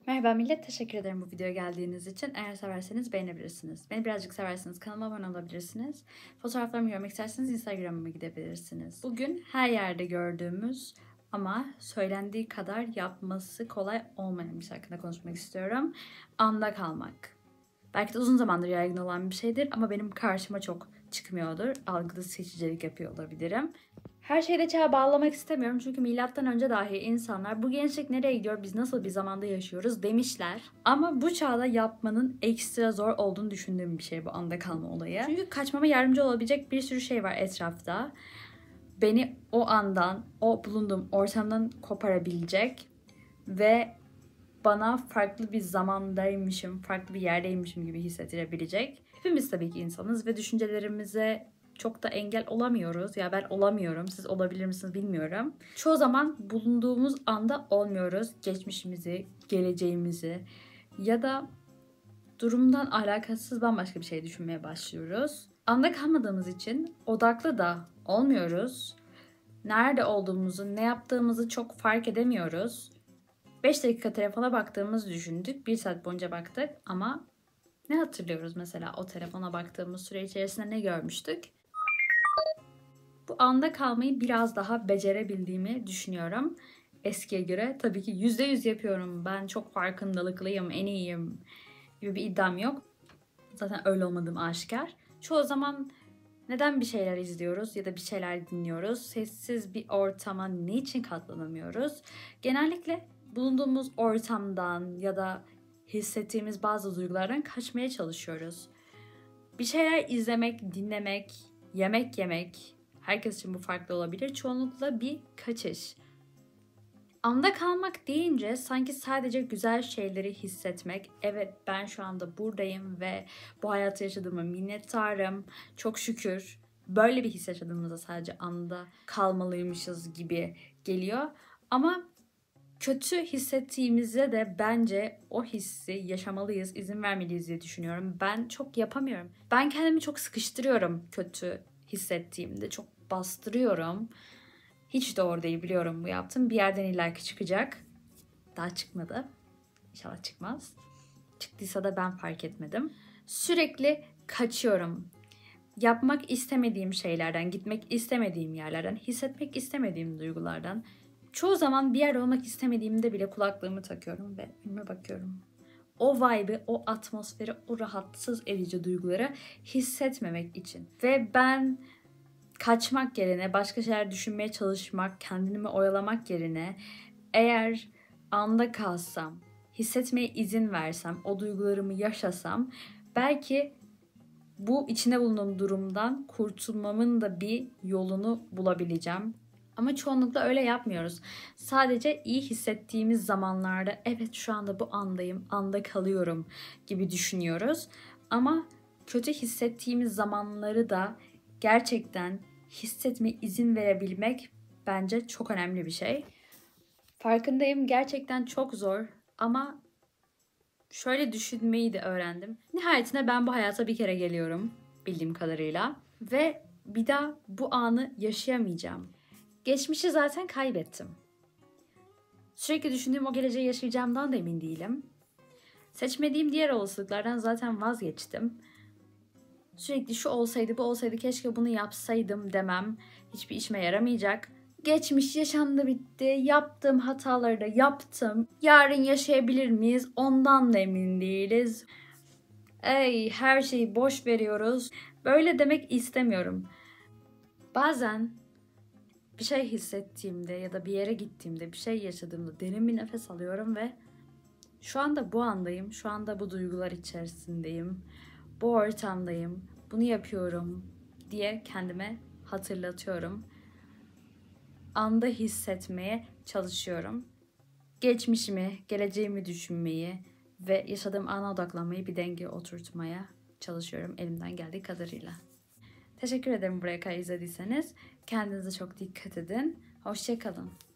Merhaba millet, teşekkür ederim bu videoya geldiğiniz için. Eğer severseniz beğenebilirsiniz. Beni birazcık severseniz kanalıma abone olabilirsiniz. Fotoğraflarımı görmek isterseniz Instagram'ıma gidebilirsiniz. Bugün her yerde gördüğümüz ama söylendiği kadar yapması kolay olmayan bir şey hakkında konuşmak istiyorum. Anda kalmak. Belki de uzun zamandır yaygın olan bir şeydir ama benim karşıma çok çıkmıyordur. Algıda seçicilik yapıyor olabilirim. Her şeyde çağa bağlamak istemiyorum çünkü milattan önce dahi insanlar bu gençlik nereye gidiyor, biz nasıl bir zamanda yaşıyoruz demişler. Ama bu çağda yapmanın ekstra zor olduğunu düşündüğüm bir şey bu anda kalma olayı. Çünkü kaçmama yardımcı olabilecek bir sürü şey var etrafta. Beni o andan, o bulunduğum ortamdan koparabilecek ve bana farklı bir zamandaymışım, farklı bir yerdeymişim gibi hissettirebilecek. Hepimiz tabii ki insanız ve düşüncelerimize çok da engel olamıyoruz. Ya ben olamıyorum, siz olabilir misiniz bilmiyorum. Çoğu zaman bulunduğumuz anda olmuyoruz. Geçmişimizi, geleceğimizi ya da durumdan alakasız bambaşka bir şey düşünmeye başlıyoruz. Anda kalmadığımız için odaklı da olmuyoruz. Nerede olduğumuzu, ne yaptığımızı çok fark edemiyoruz. 5 dakika telefona baktığımızı düşündük. 1 saat boyunca baktık ama ne hatırlıyoruz mesela o telefona baktığımız süre içerisinde ne görmüştük? Bu anda kalmayı biraz daha becerebildiğimi düşünüyorum. Eskiye göre tabii ki %100 yapıyorum. Ben çok farkındalıklıyım, en iyiyim gibi bir iddiam yok. Zaten öyle olmadığım aşikar. Çoğu zaman neden bir şeyler izliyoruz ya da bir şeyler dinliyoruz? Sessiz bir ortama niçin katlanamıyoruz? Genellikle bulunduğumuz ortamdan ya da hissettiğimiz bazı duygulardan kaçmaya çalışıyoruz. Bir şeyler izlemek, dinlemek, yemek yemek, herkes için bu farklı olabilir. Çoğunlukla bir kaçış. Anda kalmak deyince sanki sadece güzel şeyleri hissetmek. Evet, ben şu anda buradayım ve bu hayatı yaşadığıma minnettarım. Çok şükür. Böyle bir his yaşadığımızda sadece anda kalmalıymışız gibi geliyor. Ama kötü hissettiğimizde de bence o hissi yaşamalıyız, izin vermeliyiz diye düşünüyorum. Ben çok yapamıyorum. Ben kendimi çok sıkıştırıyorum kötü hissettiğimde. Çok bastırıyorum. Hiç doğru değil, biliyorum bu yaptım. Bir yerden illaki çıkacak. Daha çıkmadı. İnşallah çıkmaz. Çıktıysa da ben fark etmedim. Sürekli kaçıyorum. Yapmak istemediğim şeylerden, gitmek istemediğim yerlerden, hissetmek istemediğim duygulardan. Çoğu zaman bir yerde olmak istemediğimde bile kulaklığımı takıyorum ve önüme bakıyorum. O vibe'ı, o atmosferi, o rahatsız edici duyguları hissetmemek için. Ve ben kaçmak yerine, başka şeyler düşünmeye çalışmak, kendimi oyalamak yerine eğer anda kalsam, hissetmeye izin versem, o duygularımı yaşasam belki bu içine bulunduğum durumdan kurtulmamın da bir yolunu bulabileceğim. Ama çoğunlukla öyle yapmıyoruz. Sadece iyi hissettiğimiz zamanlarda evet şu anda bu andayım, anda kalıyorum gibi düşünüyoruz. Ama kötü hissettiğimiz zamanları da gerçekten hissetmeye izin verebilmek bence çok önemli bir şey. Farkındayım, gerçekten çok zor ama şöyle düşünmeyi de öğrendim. Nihayetinde ben bu hayata bir kere geliyorum bildiğim kadarıyla ve bir daha bu anı yaşayamayacağım. Geçmişi zaten kaybettim. Sürekli düşündüğüm o geleceği yaşayacağımdan da emin değilim. Seçmediğim diğer olasılıklardan zaten vazgeçtim. Sürekli şu olsaydı, bu olsaydı, keşke bunu yapsaydım demem hiçbir işime yaramayacak. Geçmiş yaşandı, bitti. Yaptığım hataları da yaptım. Yarın yaşayabilir miyiz? Ondan da emin değiliz. Her şeyi boş veriyoruz. Böyle demek istemiyorum. Bazen bir şey hissettiğimde ya da bir yere gittiğimde, bir şey yaşadığımda derin bir nefes alıyorum ve şu anda bu andayım, şu anda bu duygular içerisindeyim, bu ortamdayım, bunu yapıyorum diye kendime hatırlatıyorum. Anda hissetmeye çalışıyorum. Geçmişimi, geleceğimi düşünmeyi ve yaşadığım ana odaklanmayı bir denge oturtmaya çalışıyorum elimden geldiği kadarıyla. Teşekkür ederim buraya kadar izlediyseniz. Kendinize çok dikkat edin. Hoşça kalın.